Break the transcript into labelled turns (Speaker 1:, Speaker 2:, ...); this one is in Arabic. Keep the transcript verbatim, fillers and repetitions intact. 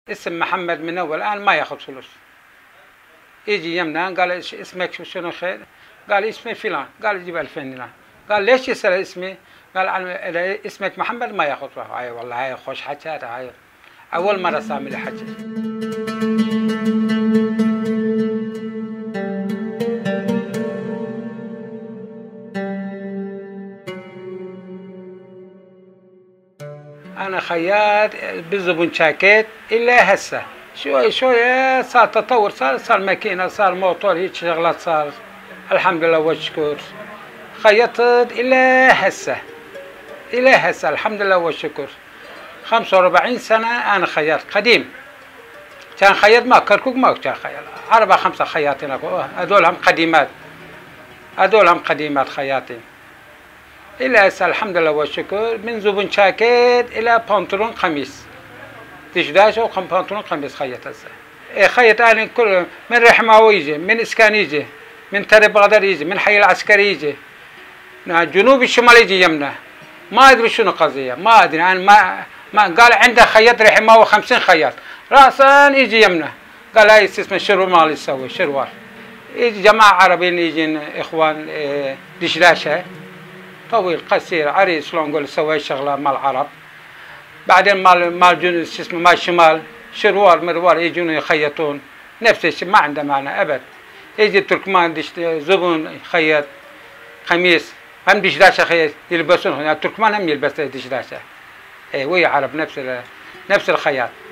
Speaker 1: اسم محمد من اول الان ما ياخذ فلوس. يجي يمنا قال اسمك شنو خير؟ قال اسمي فلان، قال جيب ألفين دينار. قال ليش يسأل اسمي؟ قال اذا اسمك محمد ما ياخذ فلوس. هاي والله هاي خوش حكي هاي اول مره سامي لي حكي. أنا خياط بالزبون شاكيت إلا هسه شوي شوي صار تطور، صار صار ماكينة، صار موتور، هيك شغلات صار الحمد لله والشكر. خيطت إلا هسه إلى هسه الحمد لله والشكر. خمسة وأربعين سنة أنا خياط قديم. كان خياط ما كركوك ما كان خياط، أربعة خمسة خياطين هذول هم قديمات، هذول هم قديمات خياطين. إلى هسه الحمد لله والشكر، من زبون شاكيت إلى بنطلون قميص تشداش أو بنطلون قميص خيط هسه. إيه خيط أنا كل من رحماوي يجي، من إسكان يجي، من ترى بغداد يجي، من حي العسكري يجي، جنوب الشمال يجي يمنا. ما أدري شنو قضية، ما أدري أنا ما ما قال عنده خيط رحماوي خمسين خياط، رأسا يجي يمنا قال هاي اسمه شروال مال يسوي شروال. يجي جماعة عربيين يجين إخوان إيه دشداشة طويل قصير عريض شلون نقول سوي شغله مال العرب. بعدين مال مال جنوب شو اسمه مال الشمال شروال مروال يجون يخيطون نفس الشيء ما عنده معنى ابد. يجي التركمان زبون يخيط قميص هم دشداشه خيط يلبسون، التركمان هم يلبسون دشداشه. اي ويا عرب نفس نفس الخياط.